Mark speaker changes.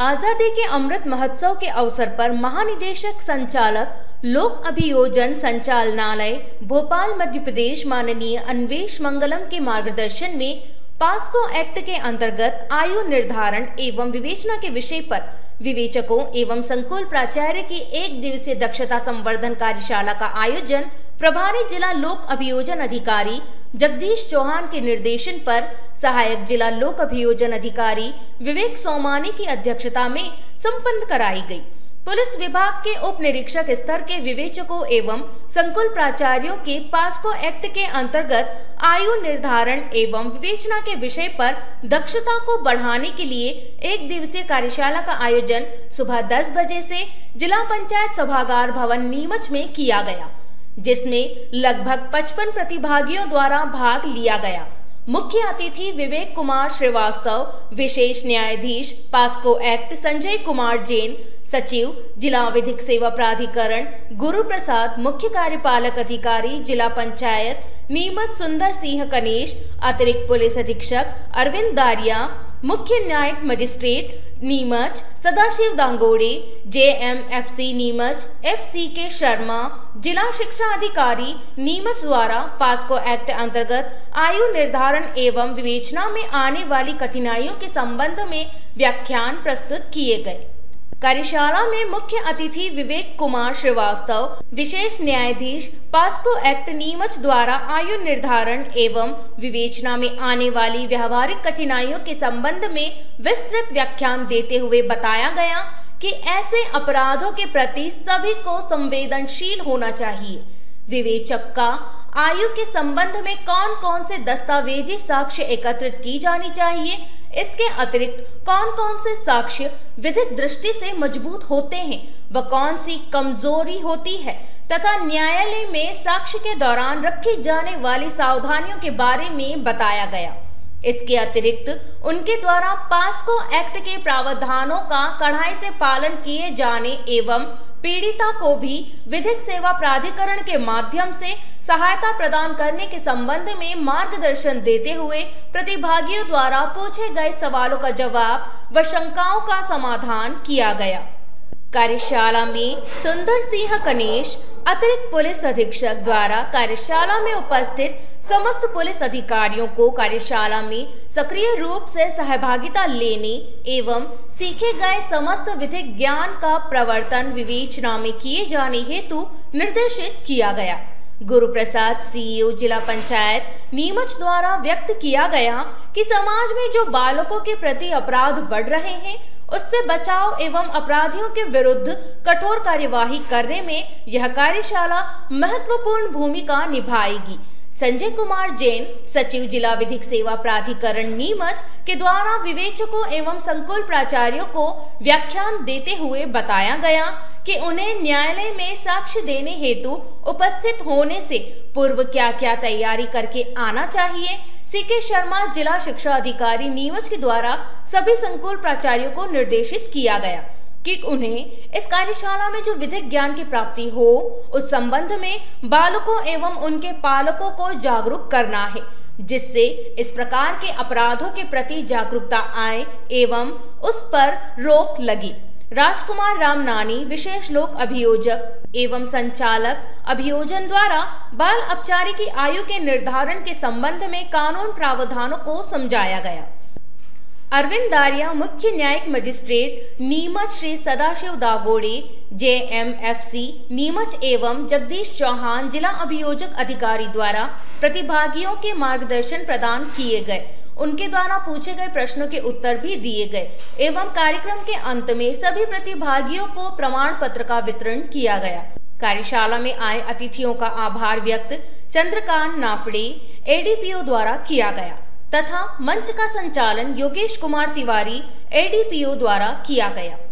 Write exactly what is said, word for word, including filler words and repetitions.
Speaker 1: आजादी के अमृत महोत्सव के अवसर पर महानिदेशक संचालक लोक अभियोजन संचालनालय भोपाल मध्य प्रदेश माननीय अन्वेष मंगलम के मार्गदर्शन में पास्को एक्ट के अंतर्गत आयु निर्धारण एवं विवेचना के विषय पर विवेचकों एवं संकुल प्राचार्य की एक दिवसीय दक्षता संवर्धन कार्यशाला का आयोजन प्रभारी जिला लोक अभियोजन अधिकारी जगदीश चौहान के निर्देशन पर सहायक जिला लोक अभियोजन अधिकारी विवेक सोमानी की अध्यक्षता में संपन्न कराई गई। पुलिस विभाग के उप निरीक्षक स्तर के विवेचकों एवं संकुल प्राचार्यों के पास्को एक्ट के अंतर्गत आयु निर्धारण एवं विवेचना के विषय पर दक्षता को बढ़ाने के लिए एक दिवसीय कार्यशाला का आयोजन सुबह दस बजे से जिला पंचायत सभागार भवन नीमच में किया गया, जिसमें लगभग पचपन प्रतिभागियों द्वारा भाग लिया गया। मुख्य अतिथि विवेक कुमार श्रीवास्तव, विशेष न्यायाधीश पास्को एक्ट संजय कुमार जैन, सचिव जिला विधिक सेवा प्राधिकरण गुरु प्रसाद, मुख्य कार्यपालक अधिकारी जिला पंचायत नीमच सुंदर सिंह कनेश, अतिरिक्त पुलिस अधीक्षक अरविंद दारिया, मुख्य न्यायिक magistrate Neemuch Sadashiv Dangode, J M F C Neemuch F C K Sharma, जिला शिक्षा अधिकारी नीमच द्वारा पास्को एक्ट अंतर्गत आयु निर्धारण एवं विवेचना में आने वाली कठिनाइयों के संबंध में व्याख्यान प्रस्तुत किए गए। कार्यशाला में मुख्य अतिथि विवेक कुमार श्रीवास्तव, विशेष न्यायाधीश पास्को एक्ट नीमच द्वारा आयु निर्धारण एवं विवेचना में आने वाली व्यवहारिक कठिनाइयों के संबंध में विस्तृत व्याख्यान देते हुए बताया गया कि ऐसे अपराधों के प्रति सभी को संवेदनशील होना चाहिए। विवेचक का आयु के संबंध में कौन कौन से दस्तावेजी साक्ष्य एकत्रित की जानी चाहिए, इसके अतिरिक्त कौन कौन से साक्ष्य विधिक दृष्टि से मजबूत होते हैं व कौन सी कमजोरी होती है तथा न्यायालय में साक्ष्य के दौरान रखी जाने वाली सावधानियों के बारे में बताया गया। इसके अतिरिक्त उनके द्वारा पास्को एक्ट के प्रावधानों का कड़ाई से पालन किए जाने एवं पीड़िता को भी विधिक सेवा प्राधिकरण के माध्यम से सहायता प्रदान करने के संबंध में मार्गदर्शन देते हुए प्रतिभागियों द्वारा पूछे गए सवालों का जवाब व शंकाओं का समाधान किया गया। कार्यशाला में सुंदर सिंह कनेश, अतिरिक्त पुलिस अधीक्षक द्वारा कार्यशाला में उपस्थित समस्त पुलिस अधिकारियों को कार्यशाला में सक्रिय रूप से सहभागिता लेने एवं सीखे गए समस्त विधिक ज्ञान का प्रवर्तन विवेचना में किए जाने हेतु निर्देशित किया गया। गुरु प्रसाद सीईओ जिला पंचायत नीमच द्वारा व्यक्त किया गया कि समाज में जो बालकों के प्रति अपराध बढ़ रहे हैं उससे बचाव एवं अपराधियों के विरुद्ध कठोर कार्यवाही करने में यह कार्यशाला महत्वपूर्ण भूमिका निभाएगी। संजय कुमार जैन, सचिव जिला विधिक सेवा प्राधिकरण नीमच के द्वारा विवेचकों एवं संकुल प्राचार्यों को व्याख्यान देते हुए बताया गया कि उन्हें न्यायालय में साक्ष्य देने हेतु उपस्थित होने से पूर्व क्या क्या तैयारी करके आना चाहिए। सी के शर्मा, जिला शिक्षा अधिकारी नीमच के द्वारा सभी संकुल प्राचार्यों को निर्देशित किया गया कि उन्हें इस कार्यशाला में जो विधिक ज्ञान की प्राप्ति हो उस संबंध में बालकों एवं उनके पालकों को जागरूक करना है, जिससे इस प्रकार के अपराधों के प्रति जागरूकता आए एवं उस पर रोक लगे। राजकुमार रामनानी, विशेष लोक अभियोजक एवं संचालक अभियोजन द्वारा बाल अपचारी की आयु के निर्धारण के संबंध में कानून प्रावधानों को समझाया गया। अरविंद दारिया, मुख्य न्यायिक magistrate Neemuch Shri Sadashiv Dagode, J M F C Neemuch एवं जगदीश चौहान, जिला अभियोजक अधिकारी द्वारा प्रतिभागियों के मार्गदर्शन प्रदान किए गए। उनके द्वारा पूछे गए प्रश्नों के उत्तर भी दिए गए एवं कार्यक्रम के अंत में सभी प्रतिभागियों को प्रमाण पत्र का वितरण किया गया। कार्यशाला में आए अतिथियों का आभार व्यक्त Chandrakant Naphade, A D P O द्वारा किया गया तथा मंच का संचालन Yogesh Kumar Tiwari, A D P O द्वारा किया गया।